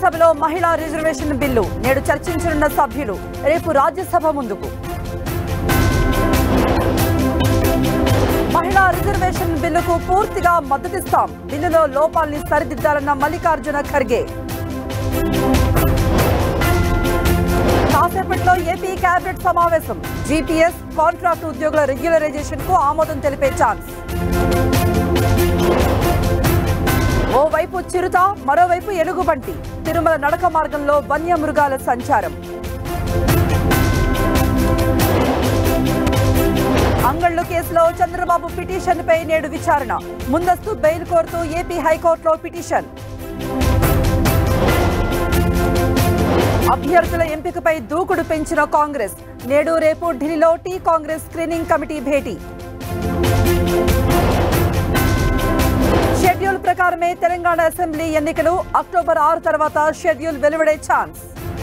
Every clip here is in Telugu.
లోక్సభలో మహిళా రిజర్వేషన్ బిల్లు నేడు చర్చించనున్న సభ్యులు రేపు రాజ్యసభ ముందుకు. మహిళా రిజర్వేషన్ బిల్లుకు పూర్తిగా మద్దతిస్తాం. బిల్లులో లోపాల్ని సరిదిద్దాలన్న మల్లికార్జున ఖర్గే. కాసేపట్లో ఏపీ కేబినెట్ సమావేశం. జీపీఎస్ కాంట్రాక్ట్ ఉద్యోగుల రెగ్యులరైజేషన్ కు ఆమోదం తెలిపే ఛాన్స్. ఓవైపు చిరుత, మరోవైపు ఎలుగుబంటి. తిరుమల నడక మార్గంలో వన్యమృగాల సంచారం. అంగళ్లు కేసులో చంద్రబాబు పిటిషన్ పై నేడు విచారణ. ముందస్తు బెయిల్ కోరుతూ ఏపీ హైకోర్టులో పిటిషన్. అభ్యర్థుల ఎంపికపై దూకుడు పెంచిన కాంగ్రెస్. నేడు రేపు ఢిల్లీలో టీ కాంగ్రెస్ స్క్రీనింగ్ కమిటీ భేటీ. షెడ్యూల్ ప్రకారమే తెలంగాణ అసెంబ్లీ ఎన్నికలు. అక్టోబర్ 6 తర్వాత షెడ్యూల్ వెలువడే ఛాన్స్.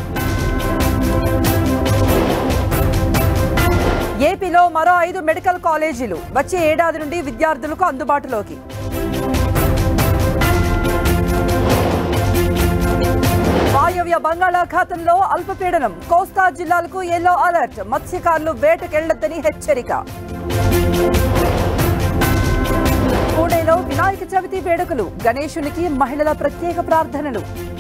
ఏపీలో మరో 5 మెడికల్ కాలేజీలు వచ్చే ఏడాది నుండి విద్యార్థులకు అందుబాటులోకి. వాయవ్య బంగాళాఖాతంలో అల్పపీడనం. కోస్తా జిల్లాలకు యెల్లో అలర్ట్. మత్స్యకారులు వేటకెళ్లొద్దని హెచ్చరిక. పూణేలో వినాయక చవితి వేడుకలు. గణేశునికి మహిళల ప్రత్యేక ప్రార్థనలు.